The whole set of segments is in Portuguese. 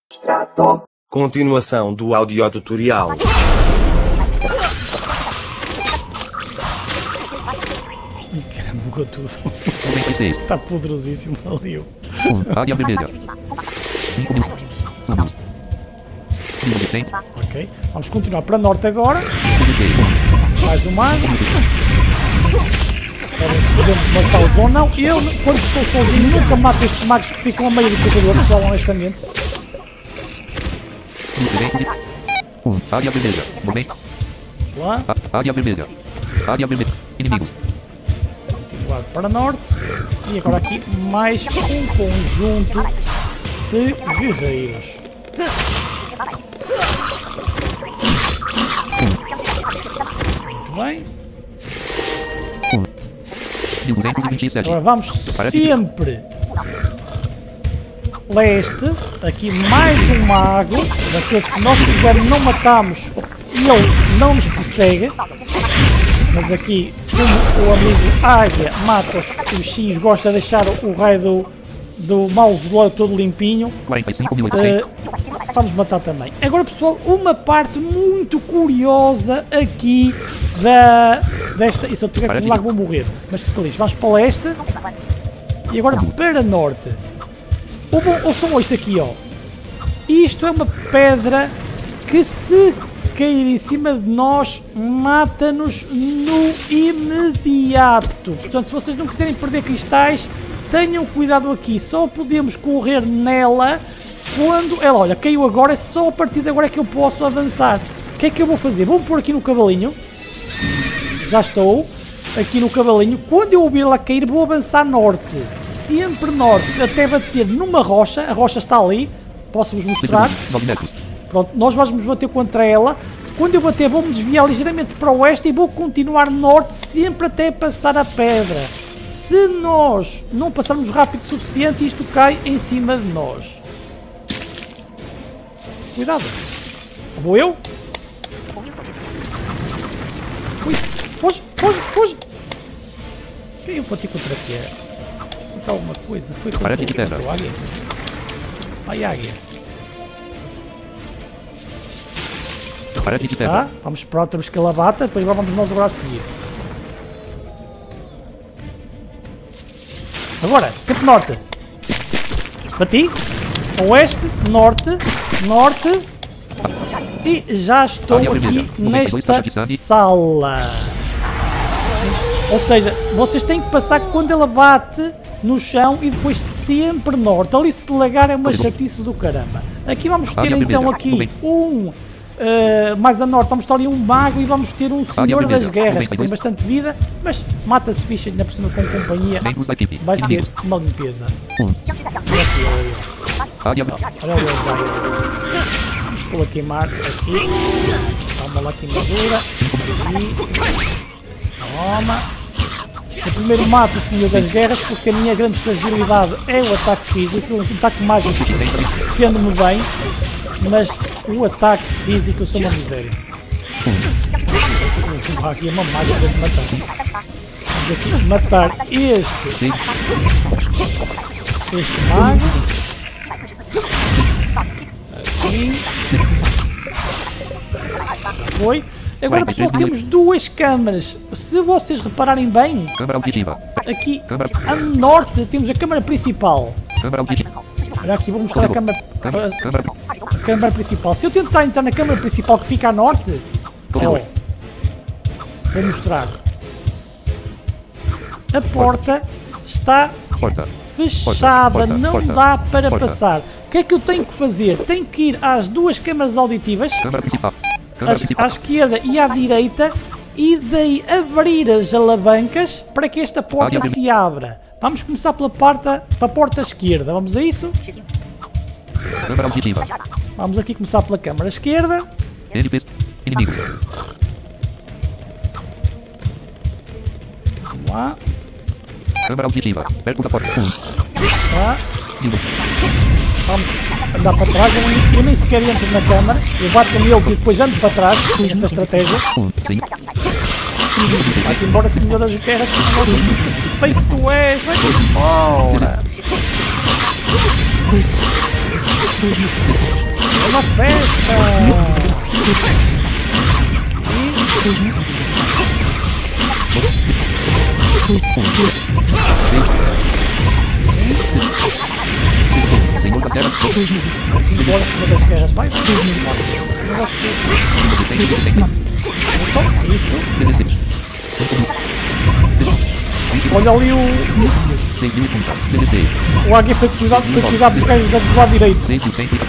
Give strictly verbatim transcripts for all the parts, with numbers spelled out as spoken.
Continuação do audiotutorial. Caramba, bugou tudo. Está poderosíssimo ali. Área vermelha. cinco mil. Ok, vamos continuar para norte agora. Mais um mago. Podemos matá-los ou não. Eu, quando estou sozinho, nunca mato estes magos que ficam a meio do corredor, pessoal, honestamente. Área vermelha. Momento. Vamos lá. Área vermelha. Área vermelha. Inimigos. Continuar para norte. E agora aqui mais um conjunto de guerreiros. Muito bem. Agora vamos sempre leste. Aqui mais um mago. Daqueles que nós quisermos não matamos e ele não nos persegue. Mas aqui, como o amigo Águia mata os bichinhos, gosta de deixar o raio do, do mausoléu todo limpinho. Uh, vamos matar também. Agora, pessoal, uma parte muito curiosa aqui da, desta... E se eu tiver que lá vou morrer. Mas se lixe, vamos para o leste. E agora para norte. O bom, ouçam isto aqui, ó. Isto é uma pedra que, se cair em cima de nós, mata-nos no imediato. Portanto, se vocês não quiserem perder cristais, tenham cuidado aqui. Só podemos correr nela quando... Ela, olha, caiu agora. Só a partir de agora é que eu posso avançar. O que é que eu vou fazer? Vou-me pôr aqui no cavalinho. Já estou aqui no cavalinho. Quando eu ouvir ela cair, vou avançar norte. Sempre norte, até bater numa rocha. A rocha está ali. Posso-vos mostrar. Pronto, nós vamos bater contra ela. Quando eu bater, vou-me desviar ligeiramente para o oeste e vou continuar norte, sempre até passar a pedra. Se nós não passarmos rápido o suficiente, isto cai em cima de nós. Cuidado. Vou eu? Ui, foge, foge, foge. Quem eu bati contra aqui? Contra alguma coisa? Foi contra, contra o águia? Ai, águia. Está. Vamos para outra que ela bata, depois vamos nós agora a seguir. Agora, sempre norte. Bati. Oeste, norte, norte. E já estou aqui nesta sala. Ou seja, vocês têm que passar quando ela bate no chão e depois sempre norte. Ali se lagar é uma chatice do caramba. Aqui vamos ter então aqui um... Uh, mais a norte vamos ter ali um mago e vamos ter um senhor das guerras que tem bastante vida, mas mata-se ficha ainda por cima com companhia. Vai ser uma limpeza. Olha o vamos pô-la queimar aqui. Toma lá queimadura. Toma. Eu primeiro mato o senhor das guerras porque a minha grande fragilidade é o ataque físico. O ataque mágico defende-me bem, mas o ataque físico eu sou uma miséria. Aqui é uma mágica de matar. Vamos aqui matar este. Este mago. Assim. Foi. Agora, pessoal, temos duas câmaras. Se vocês repararem bem, aqui a norte temos a câmara principal. Olha aqui, vou mostrar a câmara, a, a câmara principal. Se eu tentar entrar na câmara principal que fica a norte, oh, vou mostrar. A porta está fechada, não dá para passar. O que é que eu tenho que fazer? Tenho que ir às duas câmaras auditivas, à esquerda e à direita, e daí abrir as alavancas para que esta porta se abra. Vamos começar pela porta, pela porta esquerda. Vamos a isso? Vamos aqui começar pela câmara esquerda. Vamos lá. Tá. Vamos andar para trás. Eu nem, eu nem sequer entro na câmara. Eu bato neles e depois ando para trás. Essa estratégia. Vai-te embora, senhor das guerras, que feito tu és, vai-te embora! É uma festa! Senhor da Terra. Embora se uma das guerras vai. Não gosto disso. Então, isso. dezesseis. Olha ali o. seis mil e trinta. dezesseis. O águia foi cuidado, foi cuidado dos gajos do lado direito. seis mil cento e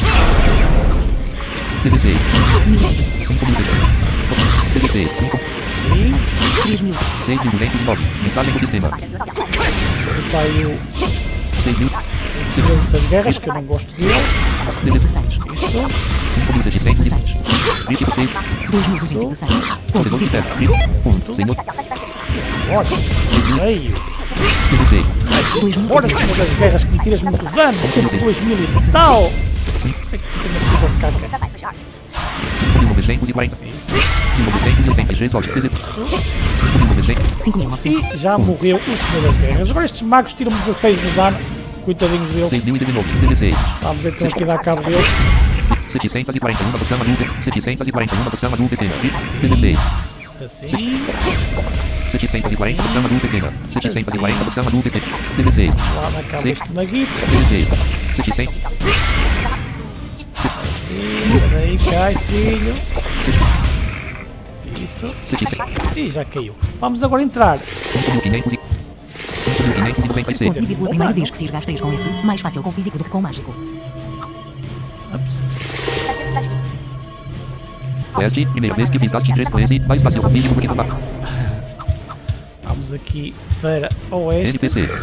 dezesseis. cinco mil dezesseis. cinco. Sim. seis mil duzentos e nove. Mensagem do sistema. Está aí o seis mil. senhor das guerras, que eu não gosto dele. Isso. cinco mil seiscentos e vinte. vinte e seis. Corredor de terra. um. Senhor. Olha. Veio. dezesseis. Bora, senhor das guerras, que me tiras muito dano. Sempre dois mil e tal. É que tem uma coisa de caca. cinco mil novecentos e quarenta. Isso. cinco mil novecentos e oitenta e três. cinco mil novecentos. E já morreu o senhor das guerras. Agora estes magos tiram dezasseis de dano. Coitadinhos deles. seis mil e dezenove. dezesseis. Vamos então aqui dar cabo deles. setecentos e quarenta e um da porção adulta. setecentos e quarenta e um da porção adulta pequena. dezesseis. Assim. setecentos e quarenta da porção adulta pequena. setecentos e quarenta da porção adulta pequena. dezesseis. Lá na cabo deste maguito. dezesseis. setecentos. Assim. Daí cai, filho. Isso. E já caiu. Vamos agora entrar. cinco mil quinhentos e noventa e seis. Consigo a primeira vez que fiz gastei com esse, mais fácil com físico do que com mágico. Ups. Teste, primeira vez que fiz gaste três com esse, mais fácil com físico do que com mágico. Vamos aqui para oeste. N P C.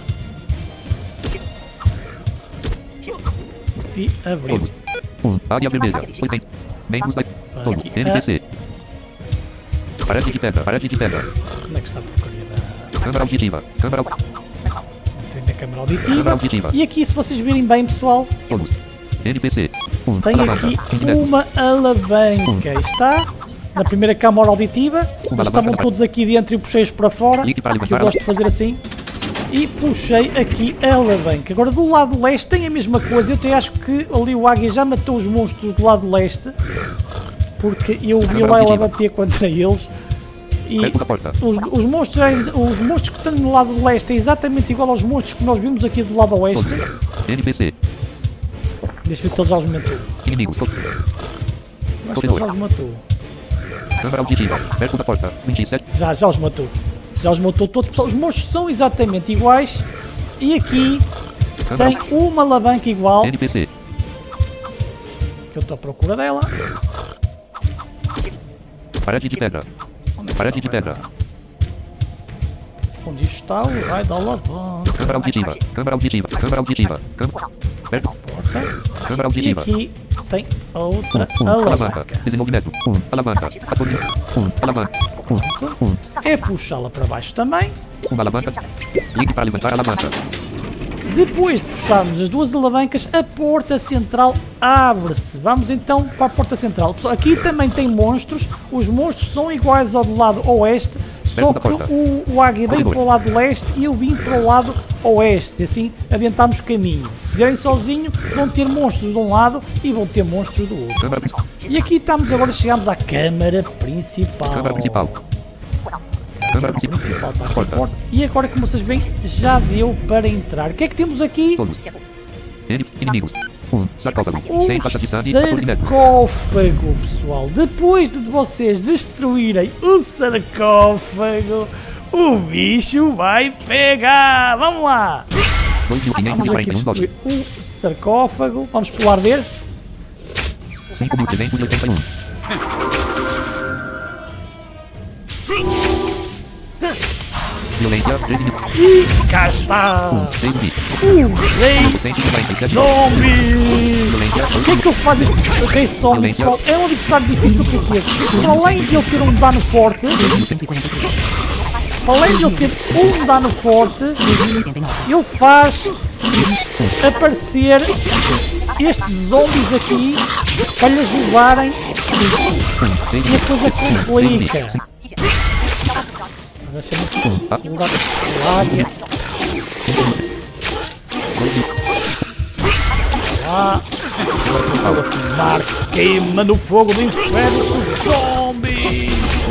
E abrir. Todos. um. Área vermelha. oitenta. Membros da... Todos. Aqui. N P C. Parede de pedra. Parede de pedra. Onde é que está a porcaria da... Câmara auditiva. Câmara... Tem a câmara Câmara auditiva. auditiva. E aqui, se vocês virem bem, pessoal, Todos. N P C. um. tem aqui uma alavanca. Está na primeira câmara auditiva. Eles estavam todos aqui dentro e eu puxei-os para fora. Clique para Que eu levantar. gosto de fazer assim. E puxei aqui a alavanca. Agora do lado leste tem a mesma coisa. Eu até acho que ali o águia já matou os monstros do lado leste. Porque eu vi lá ela bater contra eles. E Perto da porta. os, os, monstros, os monstros que estão no lado leste é exatamente igual aos monstros que nós vimos aqui do lado oeste. Todos. N P C. Deixa eu ver se ele já os matou. Inimigos. Todos. Acho que ele já os matou. Câmara auditiva. Perto da porta. vinte e sete. Já, já os matou. Já os matou todos. Pessoal, os monstros são exatamente iguais. E aqui tem uma alavanca igual. N P C. Que eu estou à procura dela. Parede de pedra. Onde é que Parede está de o pedra. raio? Onde está o raio da alavanca? Câmara auditiva. Câmara auditiva. Câmara auditiva. Câmara... Perto. Porta. Câmara E auditiva. aqui tem outra um. Alavanca. alavanca. Desenvolvimento. um. Alavanca. quatorze. um. Alavanca. um. um. É puxá-la para baixo também. Uma alavanca. Link para levantar a alavanca. Depois de puxarmos as duas alavancas, a porta central abre-se. Vamos então para a porta central. Pessoal, aqui também tem monstros. Os monstros são iguais ao do lado oeste, só que o, o águia vem para o lado leste e eu vim para o lado oeste. Assim adiantamos o caminho. Se fizerem sozinho, vão ter monstros de um lado e vão ter monstros do outro. Câmara principal. E aqui estamos agora, chegamos à câmara principal. Câmara principal. Câmara principal. Principal está aqui a Porta. porta. E agora, como vocês veem, já deu para entrar. O que é que temos aqui? Todos. N- Inimigos. um. Sarcófago. Um sem faixa de sangue. quatorze metros. sarcófago, pessoal. Depois de vocês destruírem o sarcófago, o bicho vai pegar. Vamos lá. dois mil quinhentos e Vamos aqui quarenta e um dólares. destruir o sarcófago. Vamos pular ver. cinco mil trezentos e oitenta e um. Violência. treze mil. E cá está. seis mil. O rei cento e quarenta e sete. zombie. Violência. O que é que eu faço este rei zombie, pessoal? É um adversário difícil porque, além de ele ter um dano forte, cento e quarenta e três. além de ele ter um dano forte, ele faz aparecer estes zombies aqui para lhes levarem e a coisa complica. Deixa-me aqui mudar a área. lá. Mar queima no fogo do inferno, zombie.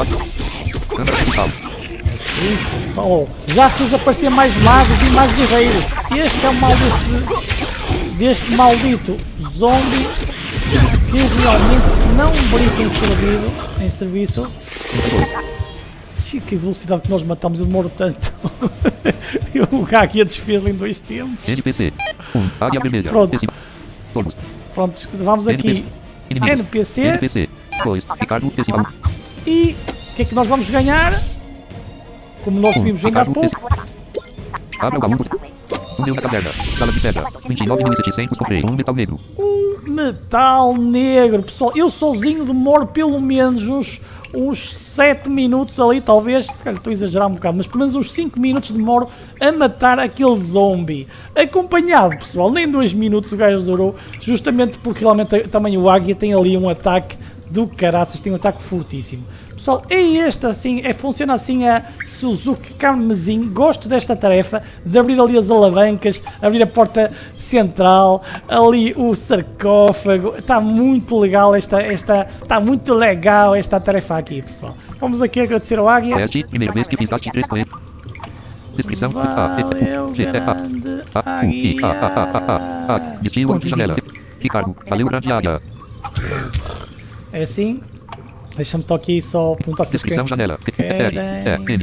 Assim, oh, já fez aparecer mais magos e mais guerreiros. Este é o mal deste, deste maldito zombie que realmente não brinca em, servido, em serviço. Que velocidade que nós matamos, eu demoro tanto. O Gagia desfez-lhe em dois tempos. N P C. um. Área vermelha. Pronto. Pronto, vamos aqui. N P C. N P C. dois. Ricardo. E o que é que nós vamos ganhar? Como nós vimos ainda há pouco. Abra o baú. Um deu na caverna. Sala de pedra. vinte e nove mil e setecentos. Comprei. Um metal negro. Um metal negro. Pessoal, eu sozinho demoro pelo menos uns, uns sete minutos ali, talvez. Estou a exagerar um bocado, mas pelo menos uns cinco minutos demoro a matar aquele zombie. Acompanhado, pessoal, nem dois minutos o gajo durou. Justamente porque realmente também o Águia tem ali um ataque do caraças, tem um ataque fortíssimo. Pessoal, é este assim, é, funciona assim a Suzuki Carmesim. Gosto desta tarefa de abrir ali as alavancas, abrir a porta central, ali o sarcófago. Está muito legal esta, esta, está muito legal esta tarefa aqui, pessoal. Vamos aqui agradecer ao Águia. Primeira vez que fiz arte três coisas. Descrição. Valeu, grande Águia. Destino de janela. Ricardo, valeu, grande Águia. É assim. Deixa-me estar aqui só perguntar se descrição janela. Querem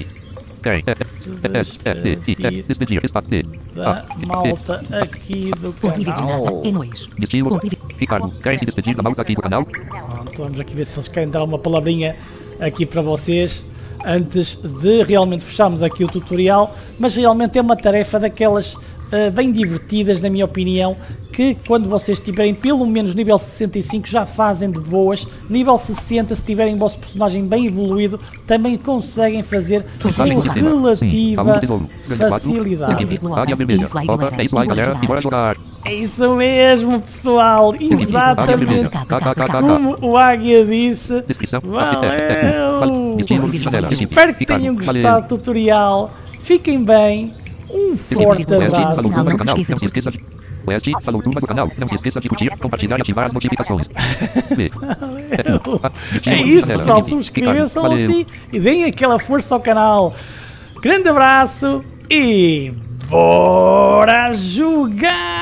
despedir da malta aqui do canal. Destino. Ricardo, querem se despedir da malta aqui do canal? Pronto, vamos aqui ver se eles querem dar uma palavrinha aqui para vocês antes de realmente fecharmos aqui o tutorial, mas realmente é uma tarefa daquelas uh, bem divertidas, na minha opinião, que quando vocês tiverem pelo menos nível sessenta e cinco já fazem de boas. Nível sessenta, se tiverem o vosso personagem bem evoluído, também conseguem fazer com relativa facilidade. É isso mesmo, pessoal, exatamente como o Águia disse. Valeu! Espero que tenham gostado do tutorial, fiquem bem, um forte abraço. Oeste, falou turma do canal. Não se esqueça de curtir, compartilhar e ativar as notificações. É isso, pessoal. Subscrevam-se assim e deem aquela força ao canal. Grande abraço e bora jogar!